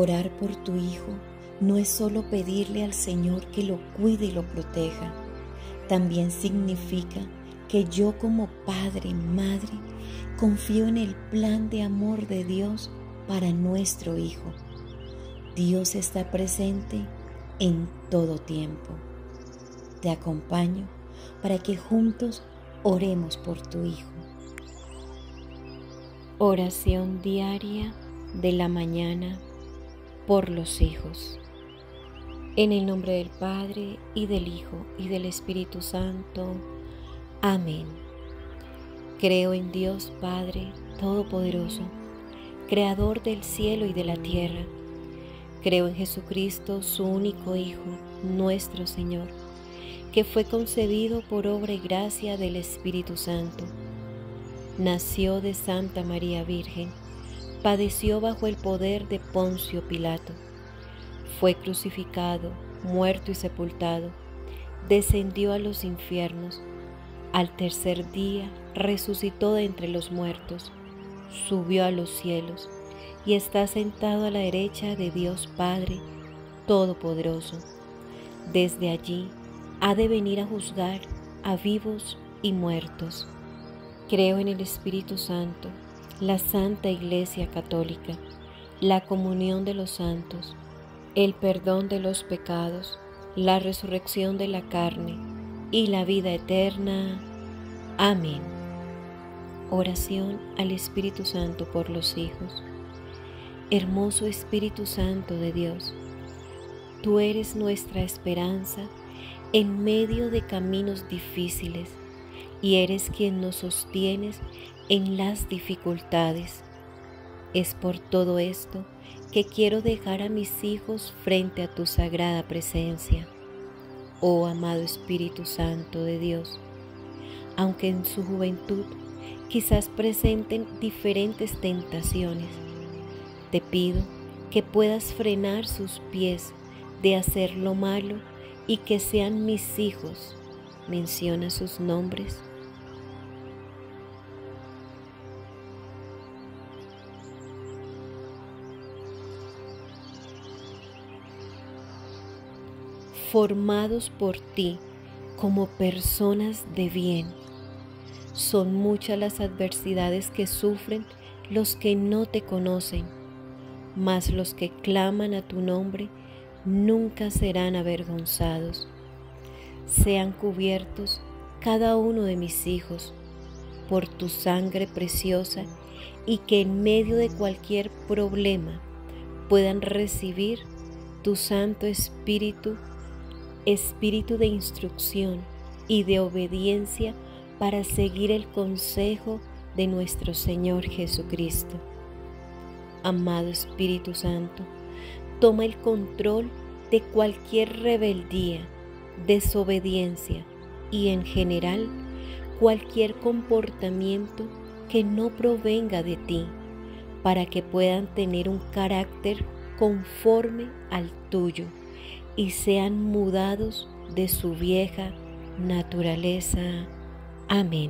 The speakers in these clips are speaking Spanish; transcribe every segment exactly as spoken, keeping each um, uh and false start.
Orar por tu hijo no es solo pedirle al Señor que lo cuide y lo proteja. También significa que yo como padre, madre, confío en el plan de amor de Dios para nuestro hijo. Dios está presente en todo tiempo. Te acompaño para que juntos oremos por tu hijo. Oración diaria de la mañana por los hijos. En el nombre del Padre, y del Hijo, y del Espíritu Santo. Amén. Creo en Dios Padre Todopoderoso, Creador del cielo y de la tierra. Creo en Jesucristo, su único Hijo, nuestro Señor, que fue concebido por obra y gracia del Espíritu Santo. Nació de Santa María Virgen, padeció bajo el poder de Poncio Pilato. Fue crucificado, muerto y sepultado, descendió a los infiernos. Al tercer día resucitó de entre los muertos, subió a los cielos y está sentado a la derecha de Dios Padre Todopoderoso. Desde allí ha de venir a juzgar a vivos y muertos. Creo en el Espíritu Santo, la Santa Iglesia Católica, la comunión de los santos, el perdón de los pecados, la resurrección de la carne y la vida eterna. Amén. Oración al Espíritu Santo por los hijos. Hermoso Espíritu Santo de Dios, tú eres nuestra esperanza en medio de caminos difíciles y eres quien nos sostienes en las dificultades. Es por todo esto que quiero dejar a mis hijos frente a tu sagrada presencia. Oh amado Espíritu Santo de Dios, aunque en su juventud quizás presenten diferentes tentaciones, te pido que puedas frenar sus pies de hacer lo malo y que sean mis hijos. Menciona sus nombres. Formados por ti como personas de bien. Son muchas las adversidades que sufren los que no te conocen, mas los que claman a tu nombre nunca serán avergonzados. Sean cubiertos cada uno de mis hijos por tu sangre preciosa y que en medio de cualquier problema puedan recibir tu Santo Espíritu, Espíritu de instrucción y de obediencia para seguir el consejo de nuestro Señor Jesucristo. Amado Espíritu Santo, toma el control de cualquier rebeldía, desobediencia y en general cualquier comportamiento que no provenga de ti, para que puedan tener un carácter conforme al tuyo y sean mudados de su vieja naturaleza. Amén.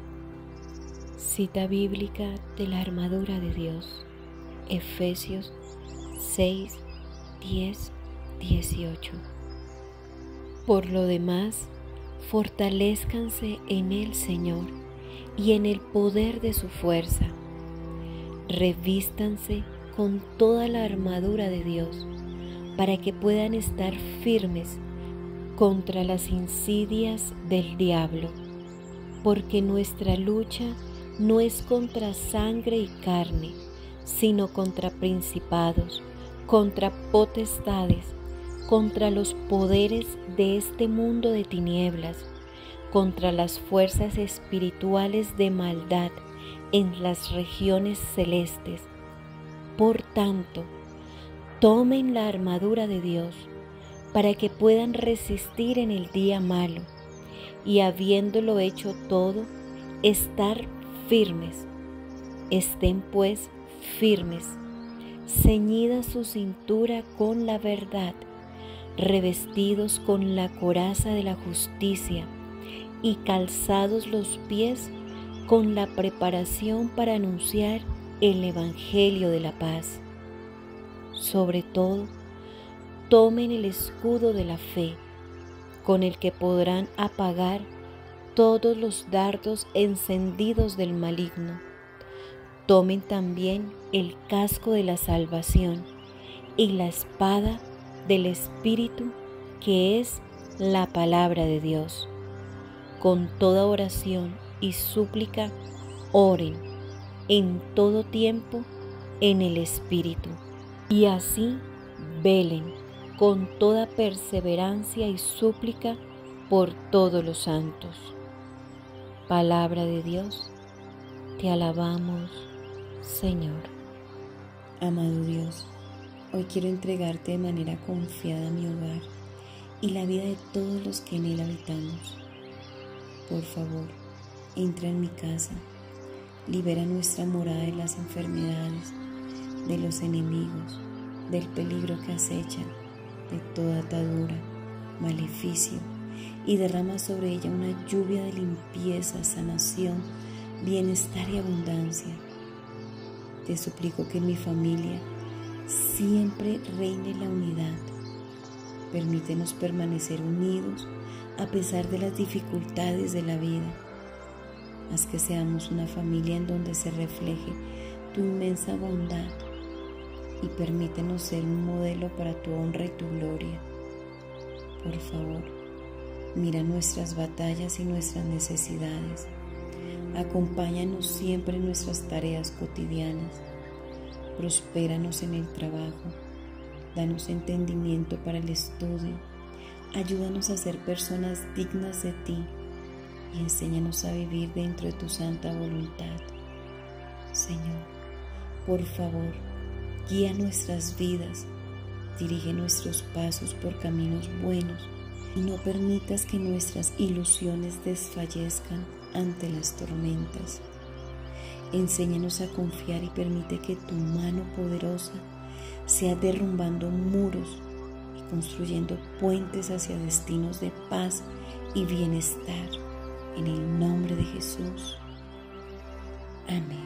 Cita bíblica de la armadura de Dios, Efesios seis, diez, dieciocho. Por lo demás, fortalézcanse en el Señor y en el poder de su fuerza. Revístanse con toda la armadura de Dios, para que puedan estar firmes contra las insidias del diablo, porque nuestra lucha no es contra sangre y carne, sino contra principados, contra potestades, contra los poderes de este mundo de tinieblas, contra las fuerzas espirituales de maldad en las regiones celestes. Por tanto, tomen la armadura de Dios para que puedan resistir en el día malo y, habiéndolo hecho todo, estar firmes. Estén pues firmes, ceñida su cintura con la verdad, revestidos con la coraza de la justicia y calzados los pies con la preparación para anunciar el Evangelio de la paz. Sobre todo, tomen el escudo de la fe, con el que podrán apagar todos los dardos encendidos del maligno. Tomen también el casco de la salvación y la espada del Espíritu, que es la palabra de Dios. Con toda oración y súplica, oren en todo tiempo en el Espíritu, y así velen con toda perseverancia y súplica por todos los santos. Palabra de Dios, te alabamos, Señor. Amado Dios, hoy quiero entregarte de manera confiada mi hogar y la vida de todos los que en él habitamos. Por favor, entra en mi casa, libera nuestra morada de las enfermedades, de los enemigos, del peligro que acecha, de toda atadura, maleficio, y derrama sobre ella una lluvia de limpieza, sanación, bienestar y abundancia. Te suplico que en mi familia siempre reine la unidad. Permítenos permanecer unidos a pesar de las dificultades de la vida. Haz que seamos una familia en donde se refleje tu inmensa bondad y permítenos ser un modelo para tu honra y tu gloria. Por favor, mira nuestras batallas y nuestras necesidades. Acompáñanos siempre en nuestras tareas cotidianas. Prospéranos en el trabajo. Danos entendimiento para el estudio. Ayúdanos a ser personas dignas de ti y enséñanos a vivir dentro de tu santa voluntad. Señor, por favor, guía nuestras vidas, dirige nuestros pasos por caminos buenos y no permitas que nuestras ilusiones desfallezcan ante las tormentas. Enséñanos a confiar y permite que tu mano poderosa sea derrumbando muros y construyendo puentes hacia destinos de paz y bienestar. En el nombre de Jesús. Amén.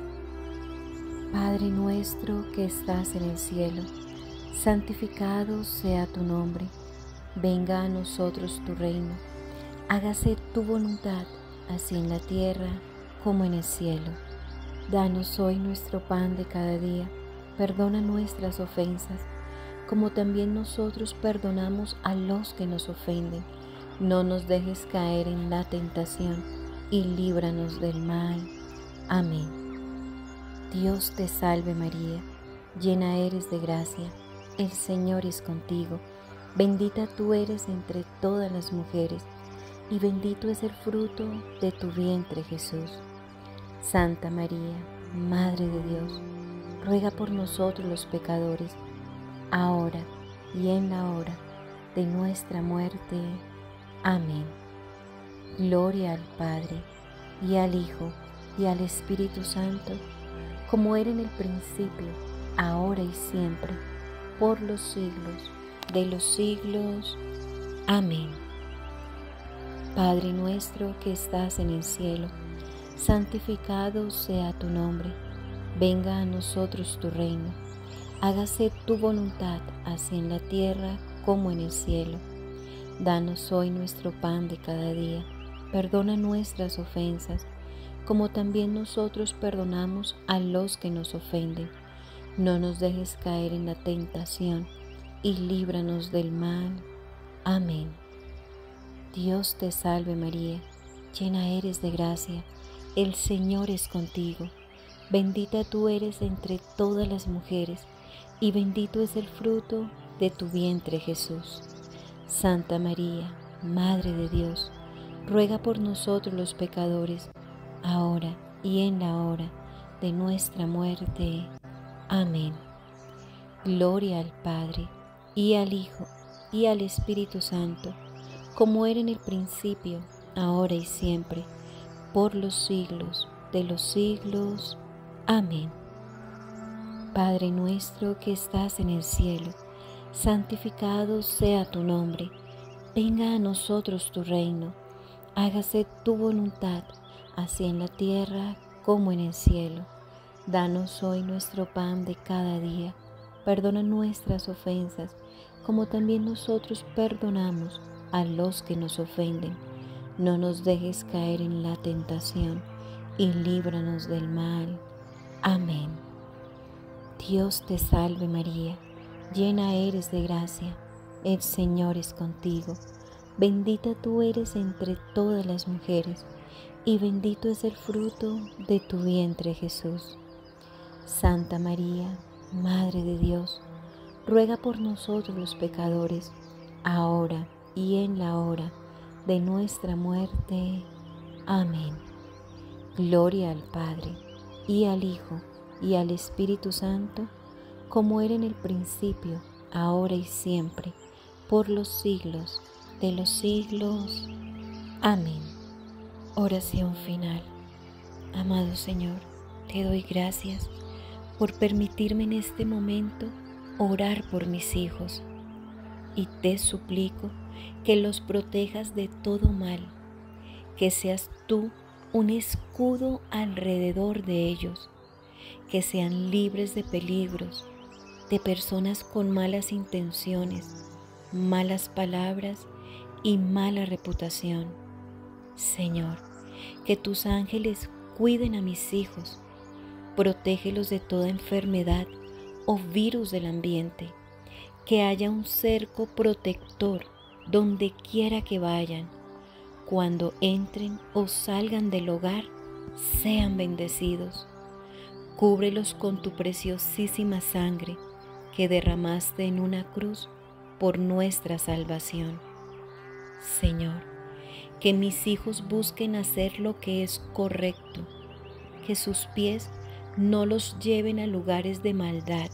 Padre nuestro que estás en el cielo, santificado sea tu nombre. Venga a nosotros tu reino. Hágase tu voluntad, así en la tierra como en el cielo. Danos hoy nuestro pan de cada día. Perdona nuestras ofensas, como también nosotros perdonamos a los que nos ofenden. No nos dejes caer en la tentación y líbranos del mal. Amén. Dios te salve María, llena eres de gracia, el Señor es contigo. Bendita tú eres entre todas las mujeres, y bendito es el fruto de tu vientre Jesús. Santa María, Madre de Dios, ruega por nosotros los pecadores, ahora y en la hora de nuestra muerte. Amén. Gloria al Padre, y al Hijo, y al Espíritu Santo, como era en el principio, ahora y siempre, por los siglos de los siglos. Amén. Padre nuestro que estás en el cielo, santificado sea tu nombre. Venga a nosotros tu reino. Hágase tu voluntad, así en la tierra como en el cielo. Danos hoy nuestro pan de cada día. Perdona nuestras ofensas, como también nosotros perdonamos a los que nos ofenden. No nos dejes caer en la tentación y líbranos del mal. Amén. Dios te salve María, llena eres de gracia, el Señor es contigo. Bendita tú eres entre todas las mujeres, y bendito es el fruto de tu vientre Jesús. Santa María, Madre de Dios, ruega por nosotros los pecadores, ahora y en la hora de nuestra muerte. Amén. Gloria al Padre, y al Hijo, y al Espíritu Santo, como era en el principio, ahora y siempre, por los siglos de los siglos. Amén. Padre nuestro que estás en el cielo, santificado sea tu nombre. Venga a nosotros tu reino. Hágase tu voluntad, así en la tierra como en el cielo. Danos hoy nuestro pan de cada día. perdona nuestras ofensas, como también nosotros perdonamos a los que nos ofenden. No nos dejes caer en la tentación y líbranos del mal. Amén. Dios te salve María, llena eres de gracia, el Señor es contigo. Bendita tú eres entre todas las mujeres, y bendito es el fruto de tu vientre Jesús. Santa María, Madre de Dios, ruega por nosotros los pecadores, ahora y en la hora de nuestra muerte. Amén. Gloria al Padre, y al Hijo, y al Espíritu Santo, como era en el principio, ahora y siempre, por los siglos de los siglos. Amén. Oración final. Amado Señor, te doy gracias por permitirme en este momento orar por mis hijos, y te suplico que los protejas de todo mal, que seas tú un escudo alrededor de ellos, que sean libres de peligros, de personas con malas intenciones, malas palabras y mala reputación. Señor, que tus ángeles cuiden a mis hijos, protégelos de toda enfermedad o virus del ambiente, que haya un cerco protector donde quiera que vayan. Cuando entren o salgan del hogar, sean bendecidos. Cúbrelos con tu preciosísima sangre que derramaste en una cruz por nuestra salvación. Señor, que mis hijos busquen hacer lo que es correcto, que sus pies no los lleven a lugares de maldad.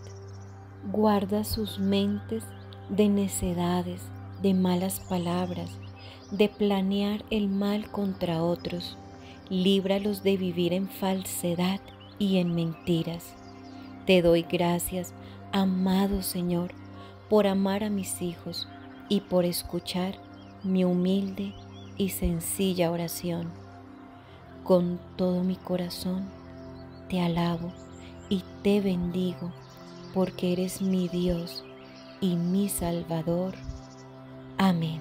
Guarda sus mentes de necedades, de malas palabras, de planear el mal contra otros. Líbralos de vivir en falsedad y en mentiras. Te doy gracias, amado Señor, por amar a mis hijos y por escuchar mi humilde y sencilla oración. Con todo mi corazón te alabo y te bendigo, porque eres mi Dios y mi Salvador. Amén.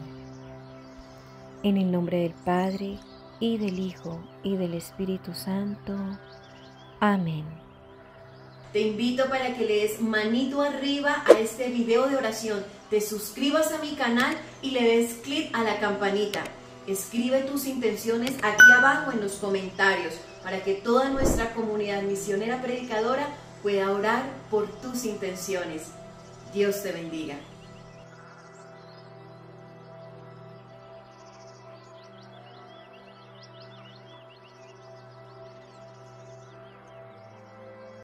En el nombre del Padre, y del Hijo, y del Espíritu Santo. Amén. Te invito para que le des manito arriba a este video de oración, te suscribas a mi canal y le des clic a la campanita. Escribe tus intenciones aquí abajo en los comentarios para que toda nuestra comunidad misionera predicadora pueda orar por tus intenciones. Dios te bendiga.